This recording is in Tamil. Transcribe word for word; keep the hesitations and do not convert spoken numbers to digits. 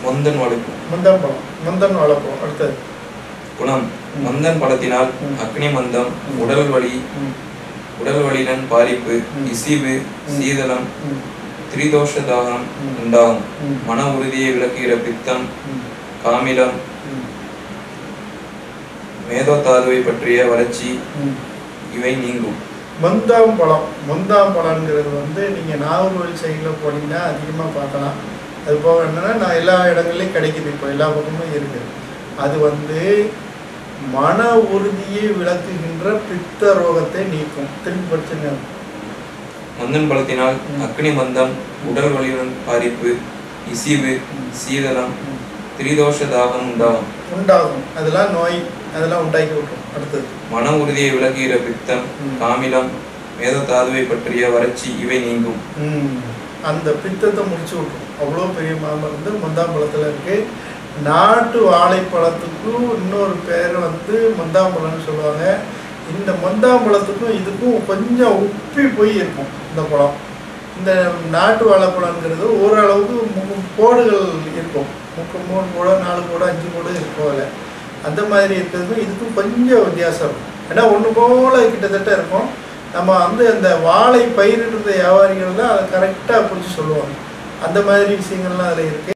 மொந்தன் வளர்க்கும். மந்தன் பழம் மந்தன் வளர்ப்போம். அடுத்தது குணம் மந்தன் பழத்தினால் அக்னி மந்தம், உடல் வலி, உடல் வலிடன் பாதிப்பு, இசிவு, சீதளம், திரிதோஷ தாகம் உண்டாகும். மன உறுதியை விளக்குகிற பித்தம், காமிலம், மேதோதாதுவை பற்றிய வறட்சி இவை நீங்கும். மந்தாம் பழம் மந்தாம் பழம்ங்கிறது வந்து நீங்கள் நாகர்கோவில் சைடில் போனீங்கன்னா அதிகமாக பார்க்கலாம். அது போக என்னன்னா நான் எல்லா இடங்கள்லையும் கிடைக்குது, இப்போ எல்லா பக்கமும் இருக்குது. அது வந்து மன உறுதியை விளக்குகின்ற பித்த ரோகத்தை நீக்கும். திரும்பி படிச்சுங்க. மந்தன் பழத்தினால் அக்னி மந்தம், உடல் வலியுடன் பாதிப்பு, இசிவு, சீதளம், திரிதோஷ தாகம் உண்டாகும் உண்டாகும் அதெல்லாம் நோய் அதெல்லாம் உண்டாக்கி விட்டுரும். அடுத்தது மன உறுதியை விளக்குகிற பித்தம், காமிலம், மேதோதாதுவை பற்றிய வறட்சி இவை நீங்கும். அந்த பித்தத்தை முடிச்சு விட்டுரும். அவ்வளோ பெரிய மாமருந்து மந்தாம்பழத்தில் இருக்கு. நாட்டு வாழைப்பழத்துக்கும் இன்னொரு பேர் வந்து மந்தாம்பழம்னு சொல்லுவாங்க. இந்த மந்தாம்பழத்துக்கும் இதுக்கும் கொஞ்சம் உப்பி போய் இருக்கும் இந்த பழம். இந்த நாட்டு வாழைப்பழம்ங்கிறது ஓரளவுக்கு முக்கு கோடுகள் இருக்கும். முக்கு மூணு கூட நாலு கூட அஞ்சு கூட இருக்கும். அதில் அந்த மாதிரி இருக்கிறதுக்கும் இதுக்கும் கொஞ்சம் வித்தியாசம் இருக்கும். ஏன்னா ஒன்று போல கிட்டத்தட்ட இருக்கும். நம்ம வந்து அந்த வாழை பயிரிடுற வியாபாரிகள் தான் அதை கரெக்டாக பிடிச்சி சொல்லுவாங்க. அந்த மாதிரி விஷயங்கள்லாம் அதில் இருக்குது.